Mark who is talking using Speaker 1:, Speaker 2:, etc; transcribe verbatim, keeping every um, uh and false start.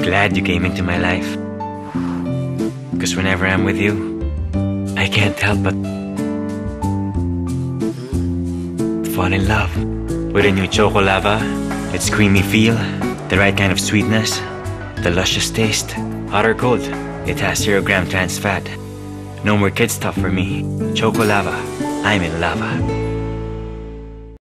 Speaker 1: Glad you came into my life. Cause whenever I'm with you, I can't help but fall in love with a new Choco Lava. Its creamy feel, the right kind of sweetness, the luscious taste. Hot or cold, it has zero gram trans fat. No more kid stuff for me. Choco Lava, I'm in lava.